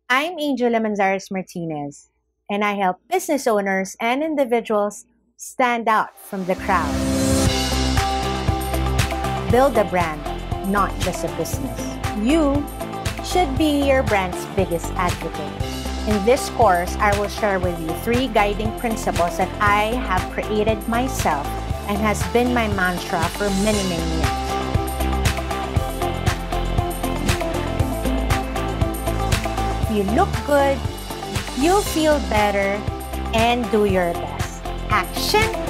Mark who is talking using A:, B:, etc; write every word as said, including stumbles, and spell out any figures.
A: I'm Angel Llamanzares Martinez, and I help business owners and individuals stand out from the crowd. Build a brand, not just a business. You should be your brand's biggest advocate. In this course, I will share with you three guiding principles that I have created myself and has been my mantra for many, many years. You look good, you feel better, and do your best. Action!